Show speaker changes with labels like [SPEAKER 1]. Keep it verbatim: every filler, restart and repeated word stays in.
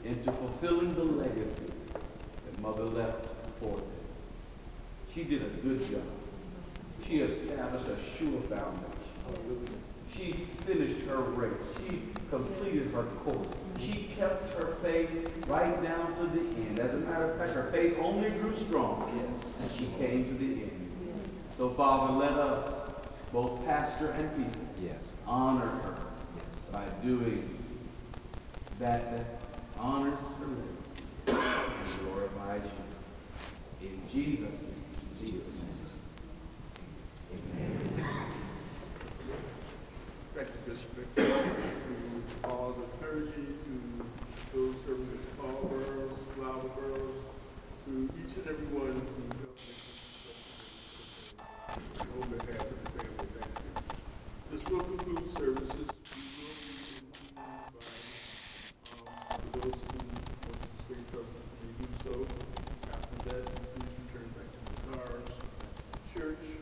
[SPEAKER 1] into fulfilling the legacy that Mother left for them. She did a good job. She established a sure foundation. She finished her race. She completed her course. She kept her faith right down to the end. As a matter of fact, her faith only grew strong as she came to the end. So, Father, let us, both pastor and people, yes, honor her, yes, by doing that that honors her legacy and glorifies you. In Jesus' name. Jesus' name. Amen.
[SPEAKER 2] Thank you, Bishop Victor, to all the clergy, to those serving as call girls, flower girls, to each and every one who helped make this successful. On behalf of the family, thank you. This will conclude services. We will be convened by, um, for those who want to stay present, may do so. After that, please return back to the cars, back to the church.